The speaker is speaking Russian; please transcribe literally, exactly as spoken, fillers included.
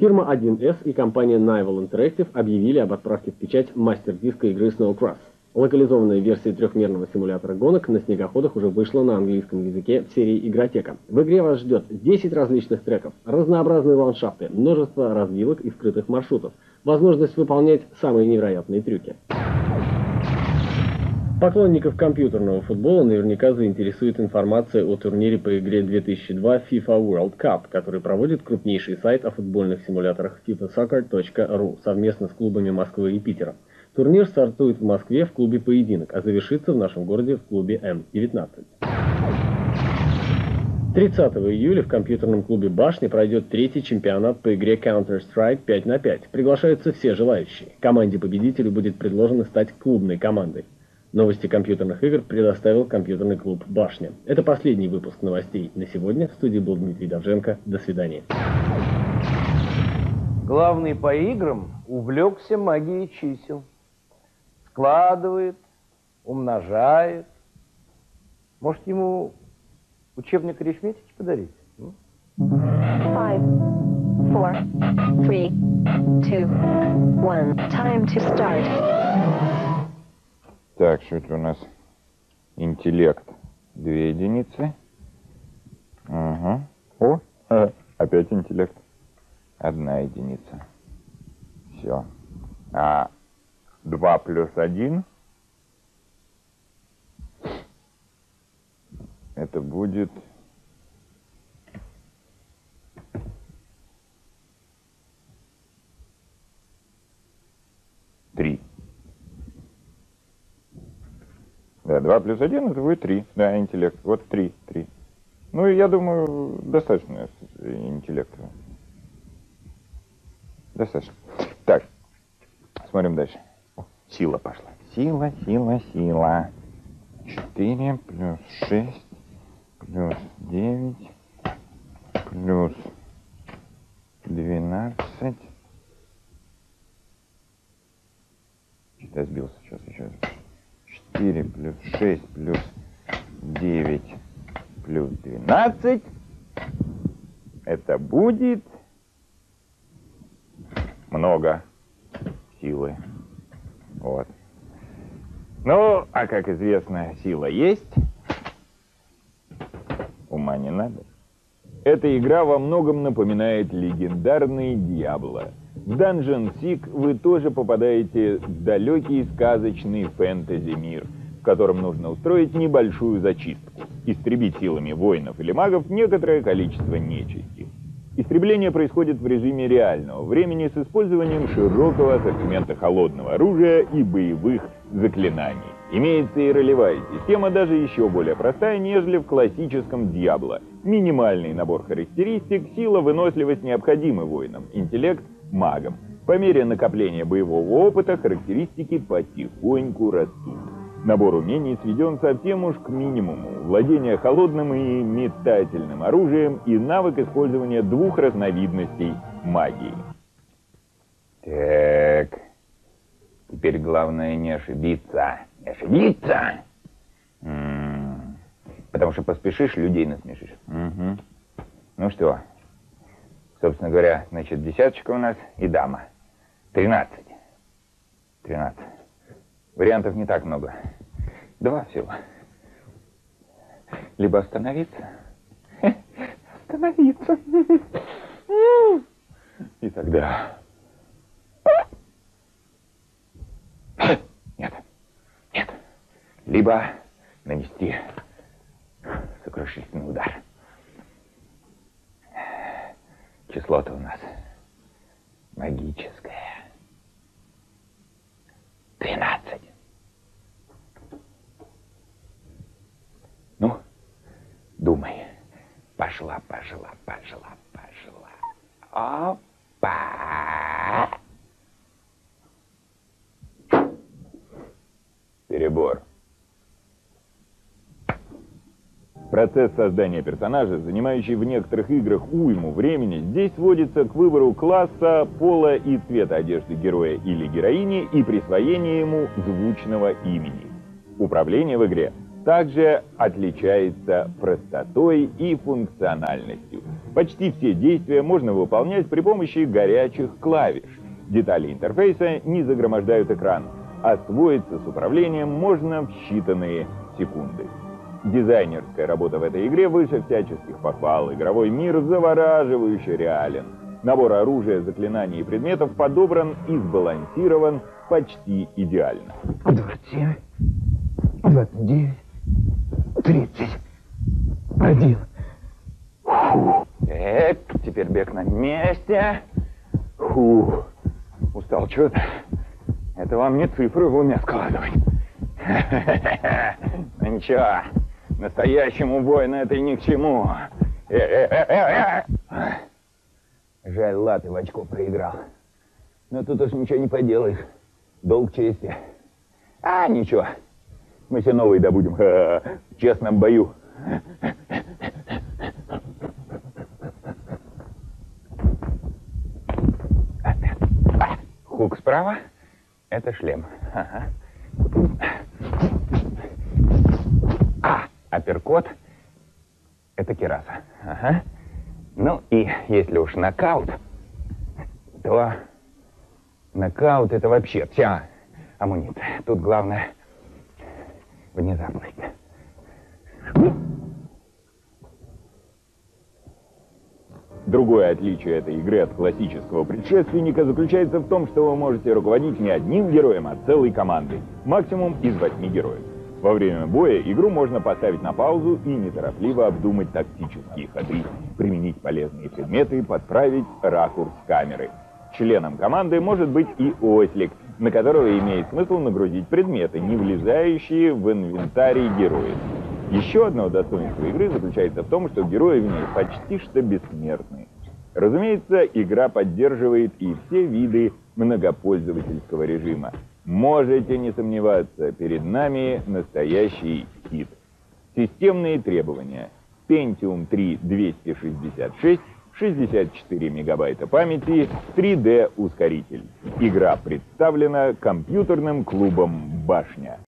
Фирма один эс и компания Nival Interactive объявили об отправке в печать мастер-диска игры Snowcross. Локализованная версия трехмерного симулятора гонок на снегоходах уже вышла на английском языке в серии «Игротека». В игре вас ждет десять различных треков, разнообразные ландшафты, множество развилок и скрытых маршрутов, возможность выполнять самые невероятные трюки. Поклонников компьютерного футбола наверняка заинтересует информация о турнире по игре две тысячи два FIFA World Cup, который проводит крупнейший сайт о футбольных симуляторах фифа сокер точка ру совместно с клубами Москвы и Питера. Турнир стартует в Москве в клубе «Поединок», а завершится в нашем городе в клубе эм девятнадцать. тридцатого июля в компьютерном клубе «Башня» пройдет третий чемпионат по игре Counter-Strike пять на пять. Приглашаются все желающие. Команде победителей будет предложено стать клубной командой. Новости компьютерных игр предоставил компьютерный клуб «Башня». Это последний выпуск новостей на сегодня. В студии был Дмитрий Давженко. До свидания. Главный по играм увлекся магией чисел. Складывает, умножает. Может, ему учебник арифметики подарить? Five, four, three, two, one. Time to start. Так, что это у нас? Интеллект. Две единицы. Ага. О, а, опять интеллект. Одна единица. Все. А два плюс один. Это будет... Три. Да, два плюс один это будет три. Да, интеллект. Вот три. три. Ну, и я думаю, достаточно интеллекта. Достаточно. Так, смотрим дальше. О, сила пошла. Сила, сила, сила. четыре плюс шесть плюс девять плюс двенадцать. Что-то я сбился. Сейчас, сейчас. четыре плюс шесть плюс девять плюс двенадцать. Это будет много силы. Вот. Ну, а как известно, сила есть. Ума не надо. Эта игра во многом напоминает легендарный Диабло. В Dungeon Seek вы тоже попадаете в далекий сказочный фэнтези-мир, в котором нужно устроить небольшую зачистку, истребить силами воинов или магов некоторое количество нечисти. Истребление происходит в режиме реального времени с использованием широкого ассортимента холодного оружия и боевых заклинаний. Имеется и ролевая система, даже еще более простая, нежели в классическом Диабло. Минимальный набор характеристик, сила, выносливость необходимы воинам, интеллект – магам. По мере накопления боевого опыта характеристики потихоньку растут. Набор умений сведен совсем уж к минимуму. Владение холодным и метательным оружием и навык использования двух разновидностей магии. Так, теперь главное не ошибиться. Не ошибиться! М-м-м. Потому что поспешишь, людей насмешишь. Угу. Ну что, собственно говоря, значит, десяточка у нас и дама. Тринадцать. Тринадцать. Вариантов не так много. Два всего. Либо остановиться. Остановиться. И тогда... Нет. Нет. Либо нанести сокрушительный удар. Число-то у нас магическое. Тринадцать. Ну, думай. Пошла, пошла, пошла, пошла. Опа! Перебор. Процесс создания персонажа, занимающий в некоторых играх уйму времени, здесь сводится к выбору класса, пола и цвета одежды героя или героини и присвоению ему звучного имени. Управление в игре также отличается простотой и функциональностью. Почти все действия можно выполнять при помощи горячих клавиш. Детали интерфейса не загромождают экран. Освоиться с управлением можно в считанные секунды. Дизайнерская работа в этой игре выше всяческих похвал. Игровой мир завораживающе реален. Набор оружия, заклинаний и предметов подобран и сбалансирован почти идеально. двадцать семь, двадцать девять, тридцать один. Фу. Эк, теперь бег на месте. Фу. Устал что-то. Это вам не цифры в уме складывать. Ну ничего, настоящему воину это ни к чему. Жаль, латы в очко проиграл. Но тут уж ничего не поделаешь. Долг чести. А, ничего. Мы все новые добудем. В честном бою. Хук справа. Это шлем. Ага. А, апперкот. Это кираса. Ага. Ну и если уж нокаут, то нокаут это вообще вся амуниция. Тут главное внезапность. Другое отличие этой игры от классического предшественника заключается в том, что вы можете руководить не одним героем, а целой командой. Максимум из восьми героев. Во время боя игру можно поставить на паузу и неторопливо обдумать тактические ходы, применить полезные предметы, подправить ракурс камеры. Членом команды может быть и ослик, на которого имеет смысл нагрузить предметы, не влезающие в инвентарий героев. Еще одно достоинство игры заключается в том, что герои в ней почти что бессмертны. Разумеется, игра поддерживает и все виды многопользовательского режима. Можете не сомневаться, перед нами настоящий хит. Системные требования. Pentium три двести шестьдесят шесть, шестьдесят четыре мегабайта памяти, три дэ ускоритель. Игра представлена компьютерным клубом «Башня».